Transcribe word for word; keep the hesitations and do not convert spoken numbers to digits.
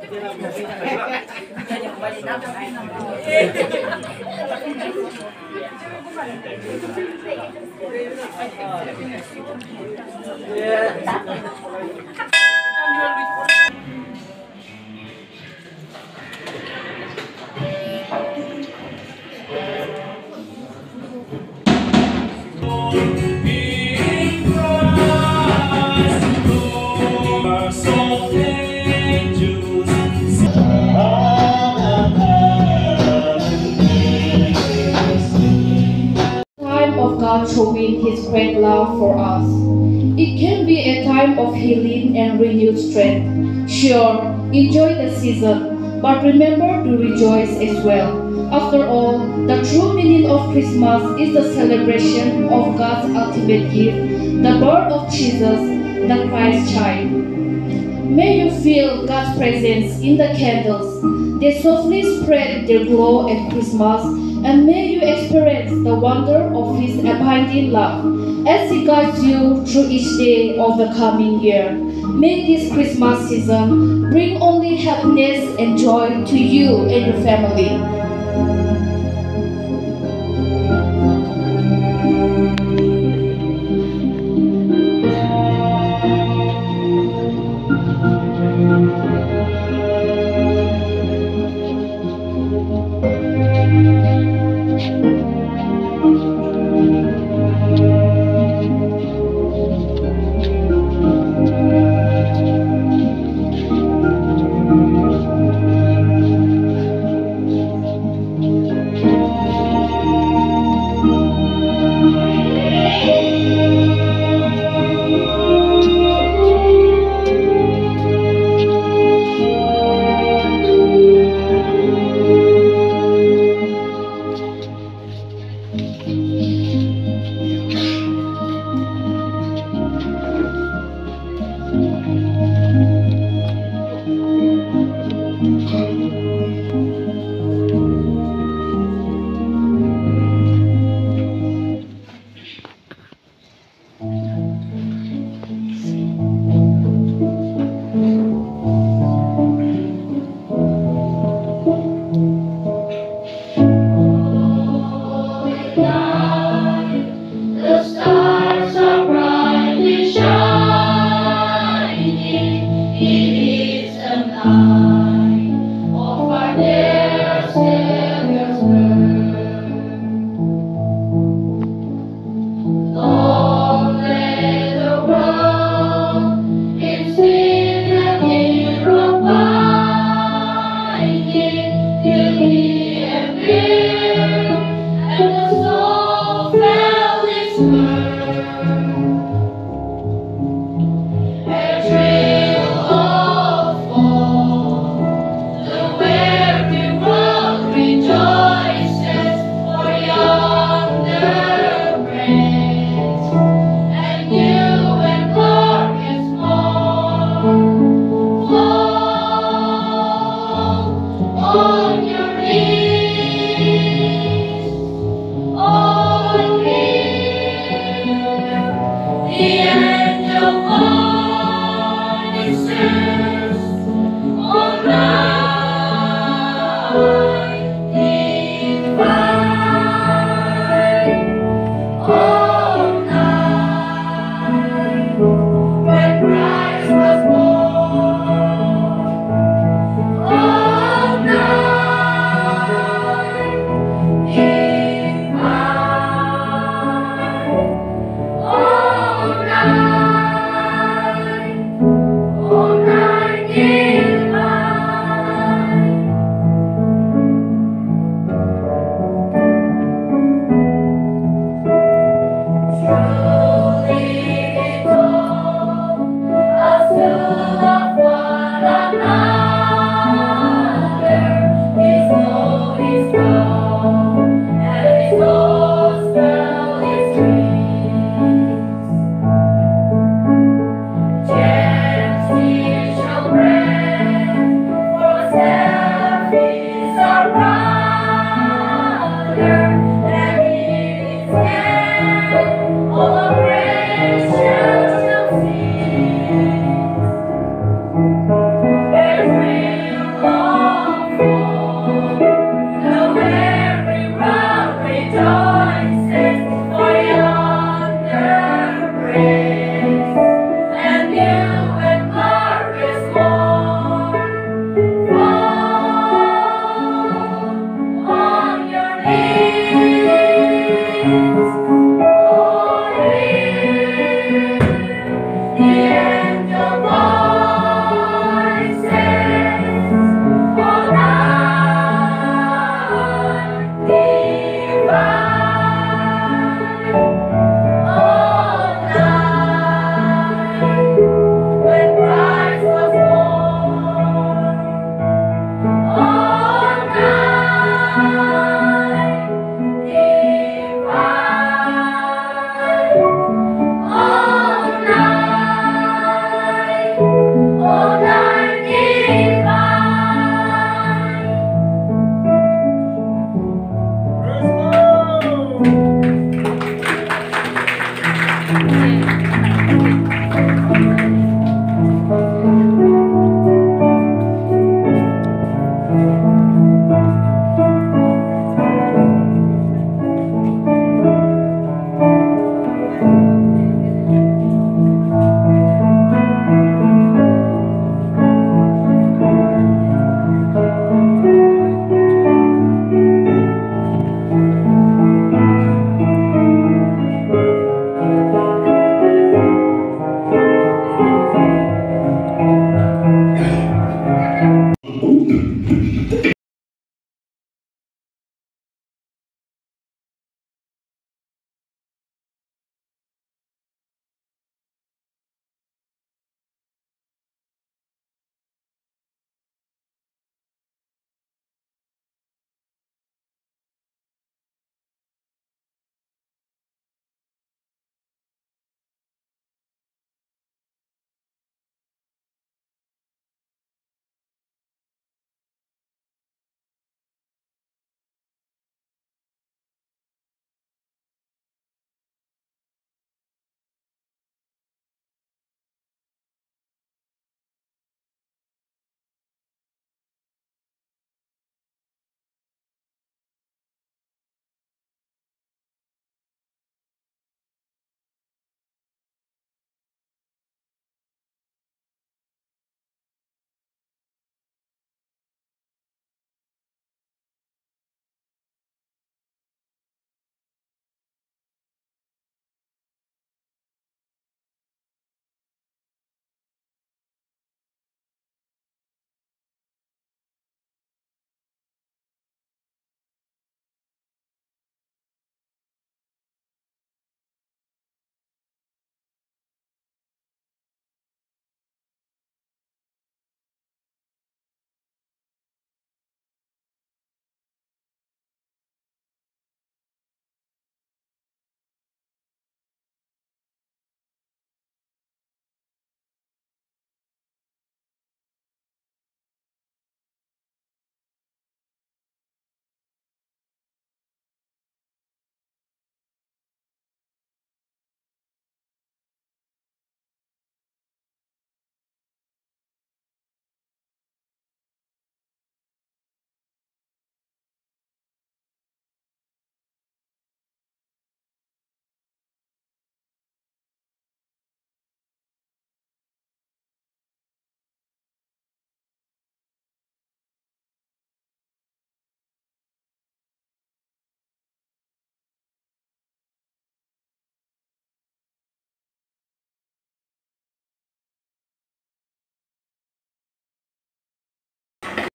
Time of God showing His great love for us. It can be a time of healing and renewed strength. Sure, enjoy the season, but remember to rejoice as well. After all, the true meaning of Christmas is the celebration of God's ultimate gift, the birth of Jesus, the Christ child. May you feel God's presence in the candles. They softly spread their glow at Christmas, and may you experience the wonder of His abiding love as He guides you through each day of the coming year. May this Christmas season bring only happiness and joy to you and your family.